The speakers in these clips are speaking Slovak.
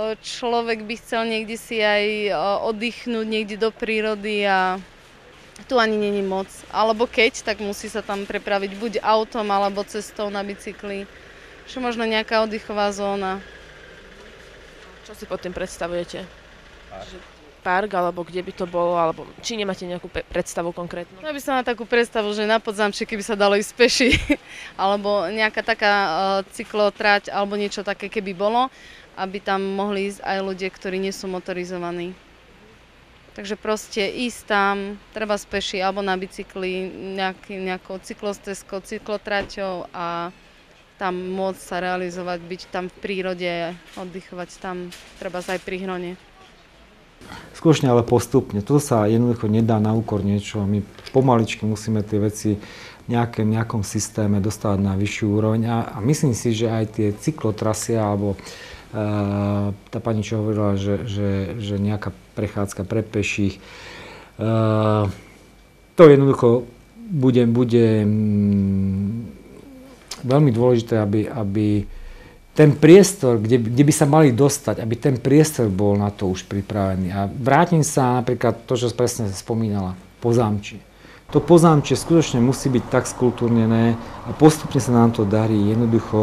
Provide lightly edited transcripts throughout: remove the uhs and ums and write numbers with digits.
človek by chcel niekde si aj oddychnúť, niekde do prírody a tu ani není moc. Alebo keď, tak musí sa tam prepraviť buď autom alebo cestou na bicykli. Čo možno nejaká oddychová zóna. Čo si pod tým predstavujete? Park, alebo kde by to bolo, alebo či nemáte nejakú predstavu konkrétnu? Ja by som na takú predstavu, že na Podzamčeky by sa dalo ísť peši, alebo nejaká taká cyklotrať, alebo niečo také, keby bolo, aby tam mohli ísť aj ľudia, ktorí nie sú motorizovaní. Takže proste ísť tam, treba z peši, alebo na bicykli, nejakou cyklostezkou, cyklotraťou a tam môcť sa realizovať, byť tam v prírode, oddychovať tam, treba aj pri Hrone. Skutočne ale postupne. To sa jednoducho nedá na úkor niečo. My pomaličky musíme tie veci v nejakom systéme dostávať na vyššiu úroveň. A myslím si, že aj tie cyklotrasy, alebo tá pani, čo hovorila, že nejaká prechádzka pre peších, to jednoducho bude veľmi dôležité, aby ten priestor, kde by sa mali dostať, aby ten priestor bol na to už pripravený. A vrátim sa napríklad to, čo presne spomínala, Pozámčie. To Pozámčie skutočne musí byť tak skultúrnené a postupne sa nám to darí. Jednoducho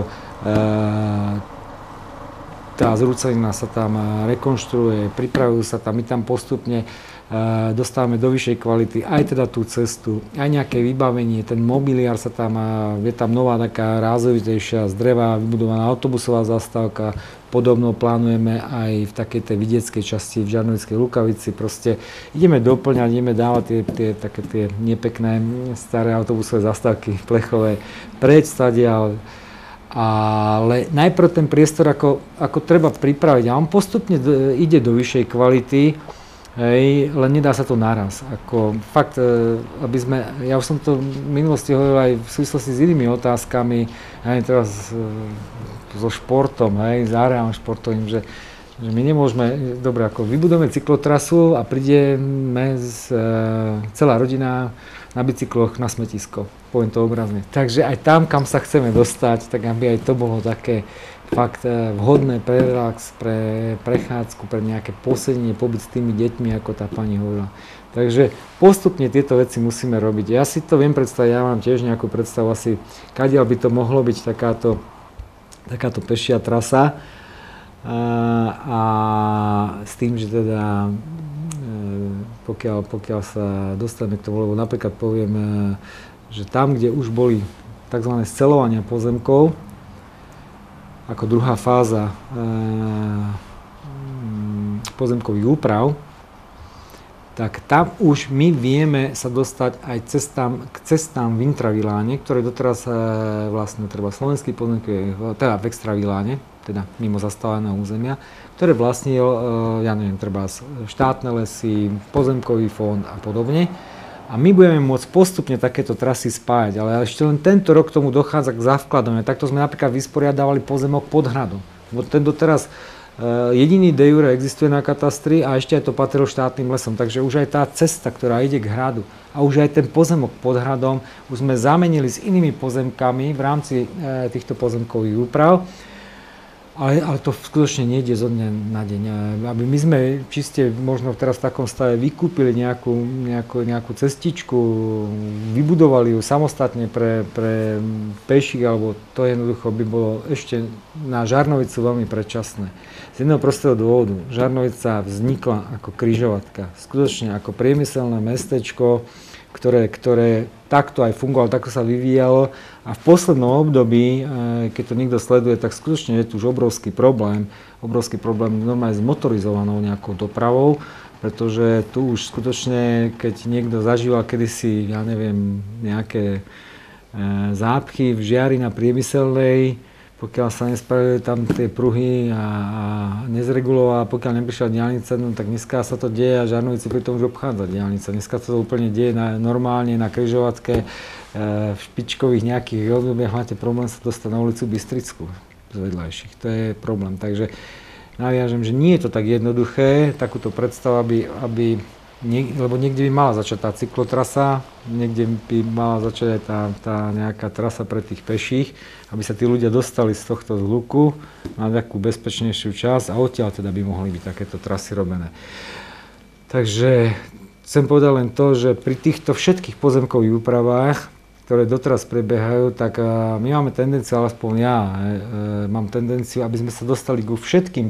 tá zrúcanina sa tam rekonštruuje, pripravujú sa tam, my tam postupne dostávame do vyššej kvality aj teda tú cestu, aj nejaké vybavenie, ten mobiliár sa tam, je tam nová taká rázovitejšia z dreva vybudovaná autobusová zastávka, podobno plánujeme aj v takej tej vidieckej časti v Žarnovickej Lukavici, proste ideme doplňať, ideme dávať také tie nepekné staré autobusové zastávky plechové preč stadiaľ. Ale najprv ten priestor ako treba pripraviť a on postupne ide do vyššej kvality. Hej, len nedá sa to naraz. Fakt, ja už som to v minulosti hovoril aj v súvislosti s inými otázkami, aj teraz so športom, s areálom športovým, že my nemôžeme, dobre, vybudujeme cyklotrasu a prídeme celá rodina na bicykloch na smetisko, poviem to obrazne. Takže aj tam, kam sa chceme dostať, tak aby aj to bolo také fakt vhodné pre relax, pre prechádzku, pre nejaké posedenie, pobyt s tými deťmi, ako tá pani hovorila. Takže postupne tieto veci musíme robiť. Ja si to viem predstaviť, ja mám tiež nejakú predstavu asi, kadiaľ by to mohlo byť takáto pešia trasa. A s tým, že teda pokiaľ sa dostaneme k tomu, lebo napríklad poviem, že tam, kde už boli tzv. Scelovania pozemkov, ako druhá fáza pozemkových úprav, tak tam už my vieme sa dostať aj k cestám v intraviláne, ktoré doteraz vlastne treba slovenský pozemkový, teda v extraviláne, teda mimo zastávaného územia, ktoré vlastnil, ja neviem, treba štátne lesy, pozemkový fond a podobne. A my budeme môcť postupne takéto trasy spájať, ale ešte len tento rok k tomu dochádza k zavkladom. Takto sme napríklad vysporiadávali pozemok pod hradom. Ten doteraz jediný de jure existuje na katastri a ešte aj to patrilo štátnym lesom. Takže už aj tá cesta, ktorá ide k hradu a už aj ten pozemok pod hradom už sme zamenili s inými pozemkami v rámci týchto pozemkových úprav. Ale to skutočne nejde zo dňa na deň. Aby my sme čiste možno teraz v takom stave vykúpili nejakú cestičku, vybudovali ju samostatne pre peších, alebo to jednoducho by bolo ešte na Žarnovicu veľmi predčasné. Z jedného prostého dôvodu. Žarnovica vznikla ako križovatka. Skutočne ako priemyselné mestečko, ktoré takto aj fungovalo, takto sa vyvíjalo a v poslednom období, keď to niekto sleduje, tak skutočne je tu už obrovský problém normálne s motorizovanou nejakou dopravou, pretože tu už skutočne, keď niekto zažíval kedysi, ja neviem, nejaké zápchy v Žiari na Priemyselnej, pokiaľ sa nespravili tam tie pruhy a nezregulovala, pokiaľ neprišla diaľnica, no tak dneska sa to deje a Žarnovici pri tom už obchádza diaľnica. Dneska sa to úplne deje normálne na križovatke, v špičkových nejakých obdobiach máte problém sa dostať na ulicu Bystrickú z vedľajších. To je problém. Takže naviažem, že nie je to tak jednoduché, takúto predstavu, aby lebo niekde by mala začať tá cyklotrasa, niekde by mala začať aj tá nejaká trasa pre tých peších, aby sa tí ľudia dostali z tohto zhluku na takú bezpečnejšiu časť a odtiaľ teda by mohli byť takéto trasy robené. Takže chcem povedať len to, že pri týchto všetkých pozemkových úpravách, ktoré doteraz prebiehajú, tak my máme tendenciu, alespoň ja mám tendenciu, aby sme sa dostali ku všetkým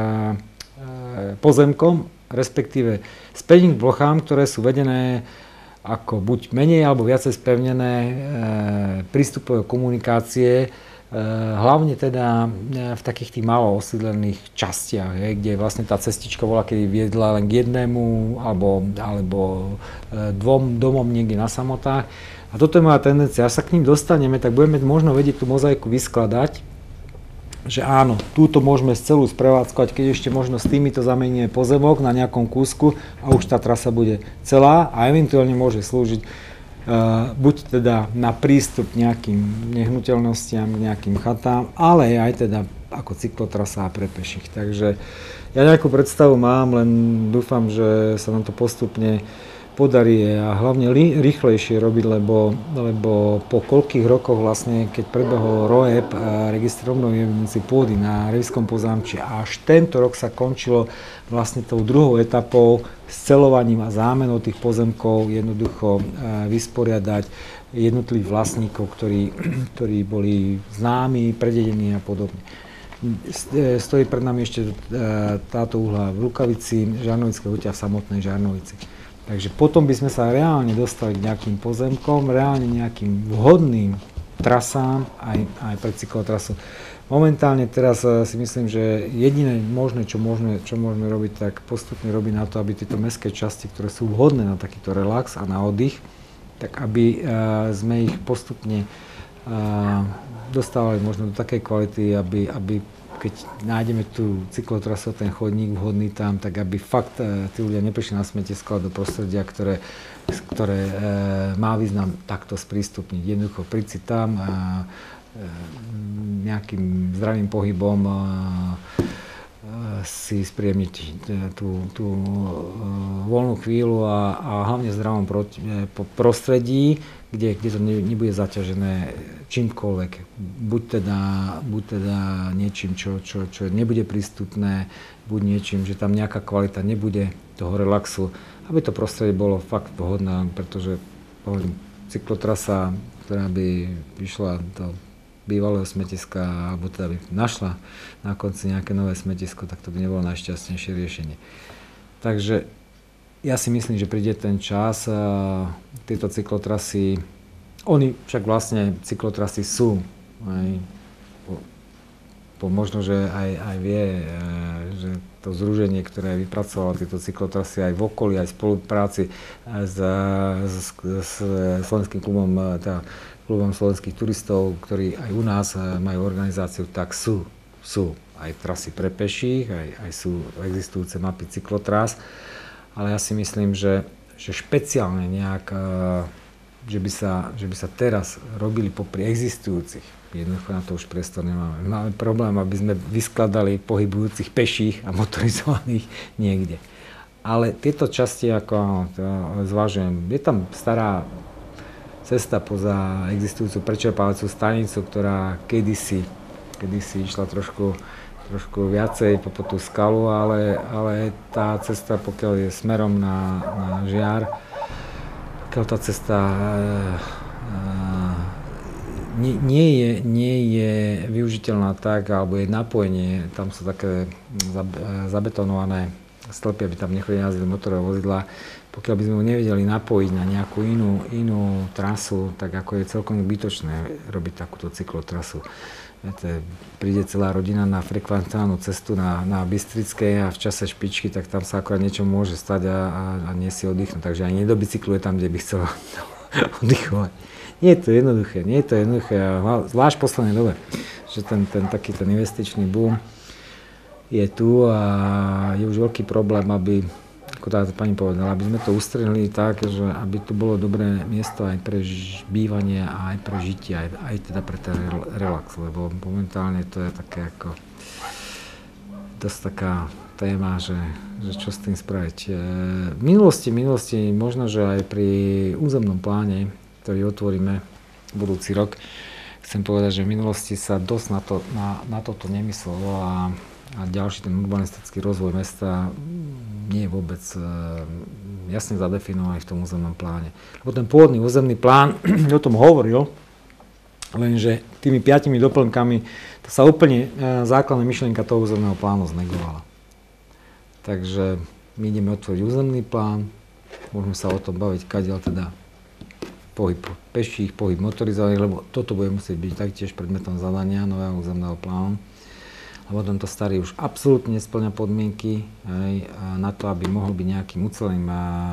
pozemkom, respektíve spätným plochám, ktoré sú vedené ako buď menej alebo viacej spevnené prístupové komunikácie, hlavne teda v takých tých málo osídlených častiach, kde vlastne tá cestička bola, kedy viedla len k jednému alebo dvom domom niekde na samotách. A toto je moja tendencia. Ak sa k ním dostaneme, tak budeme možno vedieť tú mozaiku vyskladať, že áno, túto môžeme celú sprevádzkovať, keď ešte možno s týmito zameníme pozemok na nejakom kúsku a už tá trasa bude celá a eventuálne môže slúžiť buď teda na prístup k nejakým nehnuteľnostiam, k nejakým chatám, ale aj teda ako cyklotrasa pre peších. Takže ja nejakú predstavu mám, len dúfam, že sa nám to postupne podarí a hlavne rýchlejšie robiť, lebo po koľkých rokoch vlastne, keď prebehol ROEP, register obnovy evidencie pôdy na Revskom Pozámčí, až tento rok sa končilo vlastne tou druhou etapou s celovaním a zámenou tých pozemkov, jednoducho vysporiadať jednotlivých vlastníkov, ktorí boli známi, prededení a podobne. Stojí pred nami ešte táto úhla v Rukavici, Žarnovické hutia v samotnej Žarnovici. Takže potom by sme sa reálne dostali k nejakým pozemkom, reálne nejakým vhodným trasám aj pre cyklotrasu. Momentálne teraz si myslím, že jediné možné, čo môžeme robiť, tak postupne robiť na to, aby tieto mestské časti, ktoré sú vhodné na takýto relax a na oddych, tak aby sme ich postupne dostávali možno do takej kvality, aby keď nájdeme tú cyklotrasu, ten chodník vhodný tam, tak aby fakt tí ľudia neprišli na smetisko do prostredia, ktoré má význam takto sprístupniť. Jednoducho príď si tam nejakým zdravým pohybom si spríjemniť tú voľnú chvíľu a hlavne v zdravom prostredí, kde to nebude zaťažené čímkoľvek. Buď teda niečím, čo nebude prístupné, buď niečím, že tam nejaká kvalita nebude toho relaxu, aby to prostredie bolo fakt vhodné, pretože cyklotrasa, ktorá by vyšla do bývalého smetiska, alebo teda by našla na konci nejaké nové smetisko, tak to by nebolo najšťastnejšie riešenie. Takže ja si myslím, že príde ten čas, tieto cyklotrasy, oni však vlastne cyklotrasy sú, možno, že aj vie, že to združenie, ktoré vypracovalo tieto cyklotrasy aj v okolí, aj v spolupráci s slovenským klubom, klubom slovenských turistov, ktorí aj u nás majú organizáciu, tak sú aj trasy pre peších, aj sú existujúce mapy cyklotras, ale ja si myslím, že špeciálne nejak, že by sa teraz robili popri existujúcich, jednoducho na to už priestor nemáme. Máme problém, aby sme vyskladali pohybujúcich peších a motorizovaných niekde. Ale tieto časti, ako zvažujem, je tam stará cesta poza existujúcu prečerpávacú stanicu, ktorá kedysi išla trošku viacej po tú skalu, ale tá cesta, pokiaľ je smerom na Žiar, pokiaľ tá cesta nie je využiteľná tak, alebo je napojenie, tam sú také zabetonované stĺpy, aby tam nechodili jazdili motorové vozidlá. Pokiaľ by sme ho nevedeli napojiť na nejakú inú trasu, tak ako je celkom bytočné robiť takúto cyklotrasu. Príde celá rodina na frekventovanú cestu na Bystrickej a v čase špičky, tak tam sa akorát niečo môže stať a nie si oddychnúť. Takže ani nedobicykluje tam, kde by chcel oddychovať. Nie je to jednoduché, zvlášť v poslednej dobe, že ten investičný boom je tu a je už veľký problém, aby, ako tá pani povedala, aby sme to ustrelili tak, že aby tu bolo dobré miesto aj pre bývanie a aj pre žitie, aj teda pre ten relax, lebo momentálne to je také ako dosť taká téma, že čo s tým spraviť. V minulosti, možno, že aj pri územnom pláne, ktorý otvoríme budúci rok, chcem povedať, že v minulosti sa dosť na toto nemyslelo a ďalší ten urbanistický rozvoj mesta nie je vôbec jasne zadefinovaný v tom územnom pláne. Lebo ten pôvodný územný plán o tom hovoril, lenže tými 5 doplnkami to sa úplne základná myšlienka toho územného plánu znegovala. Takže my ideme otvoriť územný plán, môžeme sa o tom baviť, kadiaľ teda pohyb peších, pohyb motorizovaných, lebo toto bude musieť byť taktiež predmetom zadania nového územného plánu. Lebo tento starý už absolútne nesplňa podmienky na to, aby mohol byť nejakým uceleným,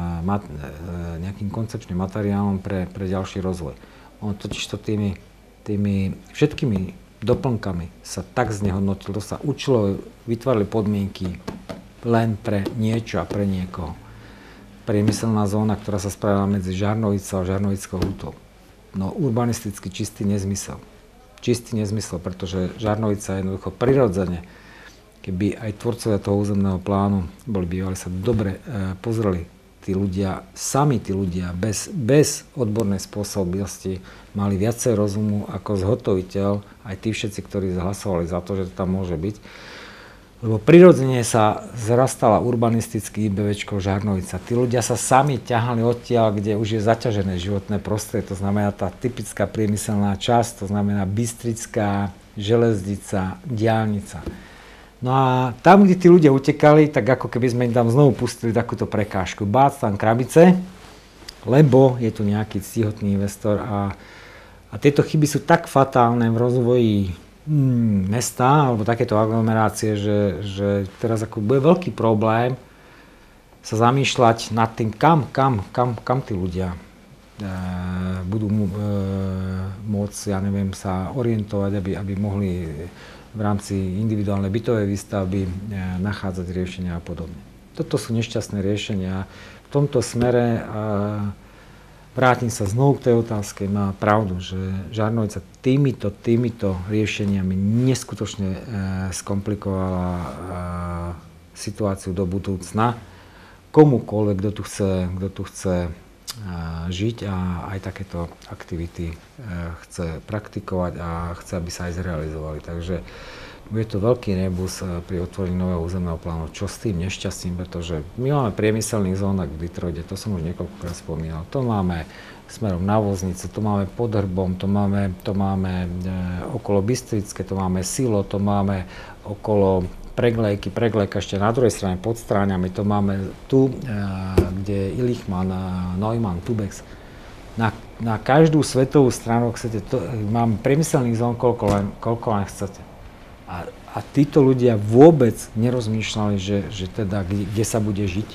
nejakým koncepčným materiálom pre ďalší rozvoj. On totižto tými všetkými doplnkami sa tak znehodnotil, to sa učilo, vytvárali podmienky len pre niečo a pre niekoho. Priemyselná zóna, ktorá sa spravila medzi Žarnovicou a Žarnovickou hutou. No urbanisticky čistý nezmysel. Čistý nezmysel, pretože Žarnovica je jednoducho prirodzene, keby aj tvorcovia toho územného plánu boli bývali, sa dobre pozreli, tí ľudia bez odbornej spôsobilosti mali viacej rozumu ako zhotoviteľ, aj tí všetci, ktorí zahlasovali za to, že to tam môže byť. Lebo prirodzene sa zrastala urbanisticky IBVčko Žarnovica. Tí ľudia sa sami ťahali odtiaľ, kde už je zaťažené životné prostredie. To znamená tá typická priemyselná časť, to znamená Bystrická, železnica, diaľnica. No a tam, kde tí ľudia utekali, tak ako keby sme im tam znovu pustili takúto prekážku. Bác tam krabice, lebo je tu nejaký ctihotný investor a tieto chyby sú tak fatálne v rozvoji mesta alebo takéto aglomerácie, že teraz ako bude veľký problém sa zamýšľať nad tým, kam tí ľudia budú môcť, ja neviem, sa orientovať, aby mohli v rámci individuálnej bytovej výstavby nachádzať riešenia a podobne. Toto sú nešťastné riešenia. V tomto smere vrátim sa znovu k tej otázke, má pravdu, že Žarnovica týmito riešeniami neskutočne skomplikovala situáciu do budúcna. Komukoľvek, kto tu chce žiť a aj takéto aktivity chce praktikovať a chce, aby sa aj zrealizovali. Takže bude to veľký rebus pri otvorení nového územného plánu. Čo s tým nešťastím, pretože my máme priemyselných zónach v Detroite, to som už niekoľkokrát spomínal. To máme smerom na Voznice, to máme pod Hrbom, to máme okolo Bystrické, to máme Silo, to máme okolo Preglejka ešte na druhej strane pod Stráňami, to máme tu, kde je Ilichmann, Neumann, Tubex. Na každú svetovú stranu chcete, máme priemyselných zón, koľko len chcete. A títo ľudia vôbec nerozmýšľali, že teda kde sa bude žiť.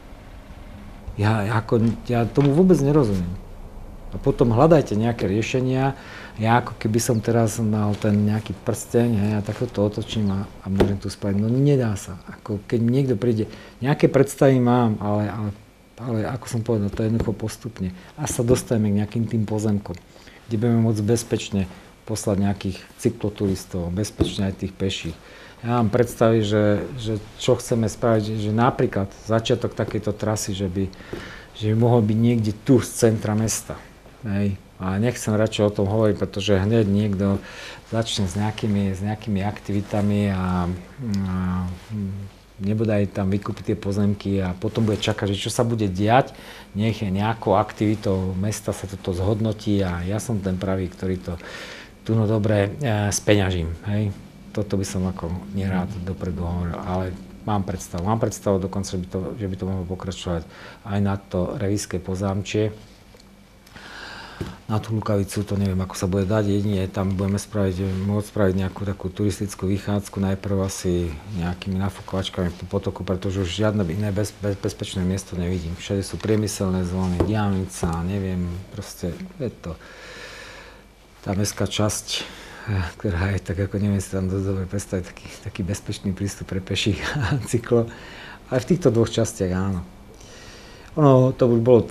Ja tomu vôbec nerozumiem. A potom hľadajte nejaké riešenia. Ja ako keby som teraz mal ten nejaký prsteň, a takto to otočím a môžem tu spraviť. No nedá sa. Ako keď niekto príde, nejaké predstavy mám, ale ako som povedal, to je jednoducho postupne. A sa dostaneme k nejakým tým pozemkom, kde budeme môcť bezpečne poslať nejakých cykloturistov, bezpečne aj tých peších. Ja mám predstaviť, že čo chceme spraviť, že napríklad začiatok takejto trasy, že by mohol byť niekde tu z centra mesta. Hej. A nechcem radšej o tom hovoriť, pretože hneď niekto začne s nejakými aktivitami a nebude aj tam vykúpiť tie pozemky a potom bude čakať, že čo sa bude diať, nech je nejakou aktivitou mesta sa toto zhodnotí a ja som ten pravý, ktorý to tu no dobre speňažím, hej. Toto by som ako nerád dopredu hovoril, ale mám predstavu dokonca, že by to mohlo pokračovať aj na to Revíjské Pozámčie. Na tú Lukavicu to neviem, ako sa bude dať, jedine tam budeme môcť spraviť nejakú takú turistickú vychádzku, najprv asi nejakými nafukovačkami po potoku, pretože už žiadne iné bezpečné miesto nevidím. Všade sú priemyselné zóny, diaľnica, neviem, proste je to tá mestská časť, ktorá je tak, ako neviem si tam dosť dobre predstaviť, taký bezpečný prístup pre peších a cyklo. Ale v týchto dvoch častiach áno. Ono to už bolo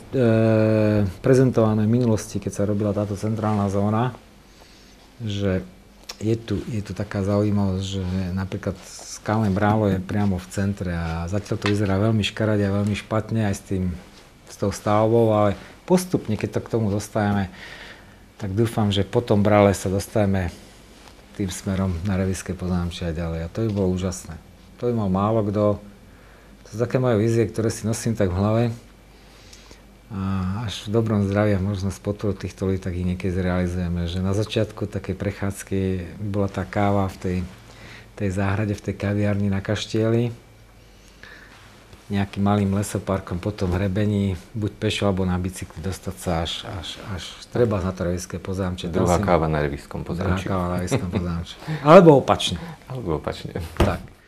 prezentované v minulosti, keď sa robila táto centrálna zóna, že je tu taká zaujímavosť, že napríklad Skalné brálo je priamo v centre a zatiaľ to vyzerá veľmi škaredne a veľmi špatne aj s tou stavbou, ale postupne, keď to k tomu dostajeme, tak dúfam, že po tom brále sa dostaneme tým smerom na Revíšske Pozámčie a ďalej. A to by bolo úžasné. To by mal málo kto. To sú také moje vízie, ktoré si nosím tak v hlave. A až v dobrom zdraví a možno s podporou týchto ľudí tak ich niekedy zrealizujeme. Že na začiatku takej prechádzky bola tá káva v tej záhrade, v tej kaviarni na Kaštieli. Nejakým malým lesoparkom, potom hrebení, buď pešo alebo na bicykli, dostať sa až treba na to Revíšske Pozámčie. Druhá káva na Revíšskom Pozámčí. Druhá káva na Revíšskom Pozámčí. Alebo opačne. Alebo opačne. Tak.